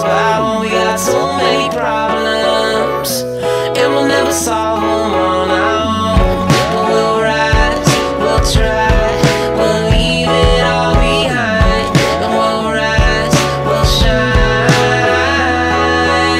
about when we got too many problems, and we'll never solve them on our own. But we'll rise, we'll try, we'll leave it all behind, and we'll rise, we'll shine.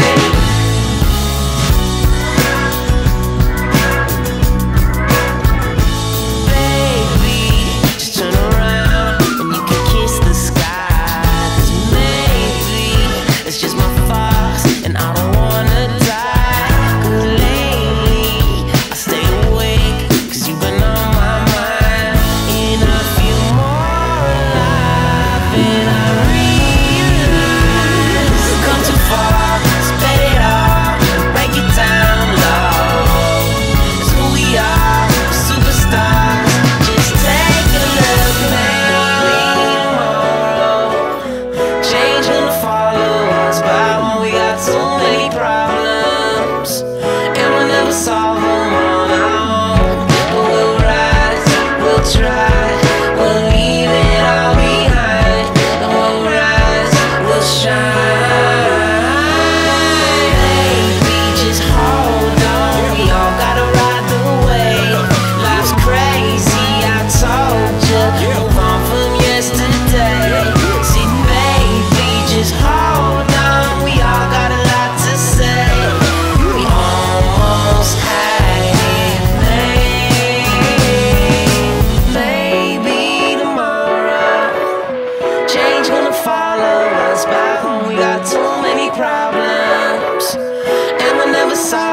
Baby, just turn around and you can kiss the sky, 'cause maybe it's just my fault and I don't wanna die. 'Cause lately I stay awake 'cause you've been on my mind, and I feel more alive than I realize. Come too far, spit it all, break it down low. It's who we are, superstars. Just take a look, maybe tomorrow change gonna follow us by when we got too many problems, and we'll never solve them on our own. But we'll rise, we'll try, we'll leave it all behind, and we'll rise, we'll shine. Baby, just hold on, we all gotta ride the wave. Life's crazy, I told ya, move on from yesterday. See, baby, just hold on, we all got a lot to say. We almost had it made. Maybe tomorrow change gonna follow us back when we got too many problems, and we'll never solve